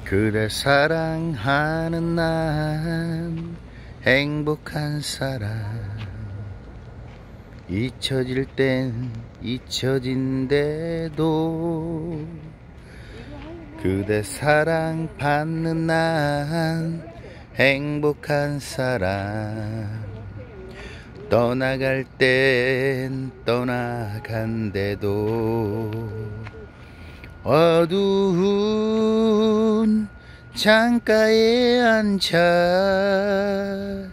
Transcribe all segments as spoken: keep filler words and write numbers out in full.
그대 사랑하는 난 행복한 사람. 잊혀질 땐 잊혀진대도 그대 사랑받는 난 행복한 사람. 떠나갈 땐 떠나간대도 어두운 창가에 앉아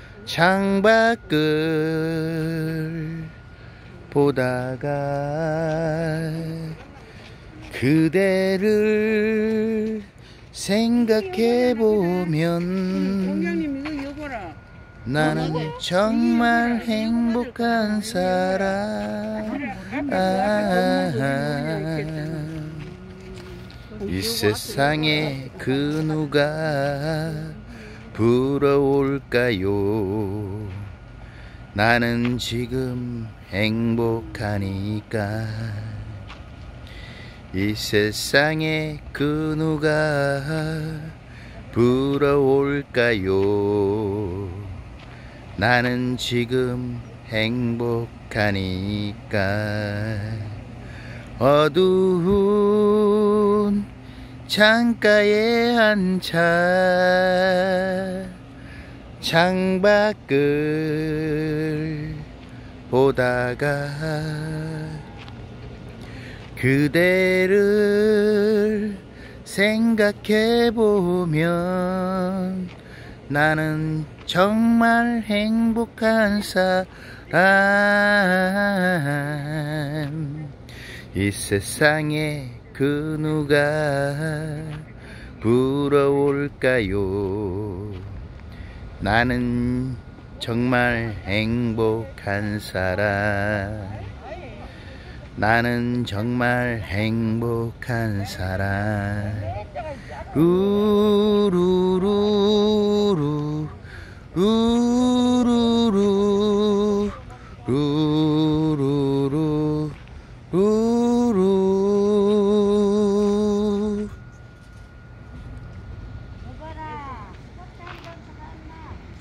창밖을 보다가 그대를 생각해보면 나는 정말 행복한 사람. 이 세상에 그 누가 부러울까요? 나는 지금 행복하니까. 이 세상에 그 누가 부러울까요? 나는 지금 행복하니까. 어두운 창가에 앉아 창밖을 보다가 그대를 생각해보면 나는 정말 행복한 사람. 이 세상에 그 누가 부러울까요? 나는 정말 행복한 사람. 나는 정말 행복한 사람. 루루루루 루루루 루루루 루